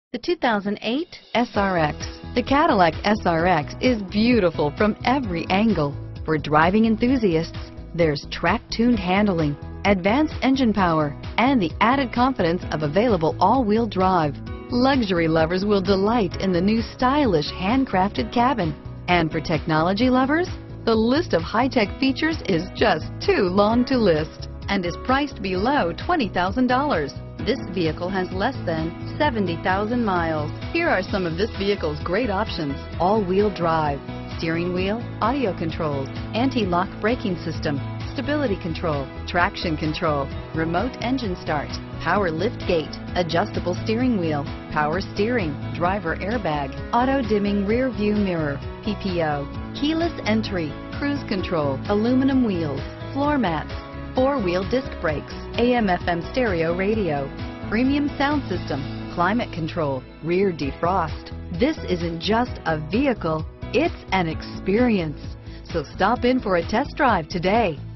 The 2008 SRX. The Cadillac SRX is beautiful from every angle. For driving enthusiasts, there's track-tuned handling, advanced engine power, and the added confidence of available all-wheel drive. Luxury lovers will delight in the new stylish handcrafted cabin. And for technology lovers, the list of high-tech features is just too long to list and is priced below $20,000. This vehicle has less than 70,000 miles. Here are some of this vehicle's great options: all-wheel drive, steering wheel audio controls, anti-lock braking system, stability control, traction control, remote engine start, power lift gate, adjustable steering wheel, power steering, driver airbag, auto dimming rear view mirror, PPO, keyless entry, cruise control, aluminum wheels, floor mats, four-wheel disc brakes, AM/FM stereo radio, premium sound system, climate control, rear defrost. This isn't just a vehicle, it's an experience. So stop in for a test drive today.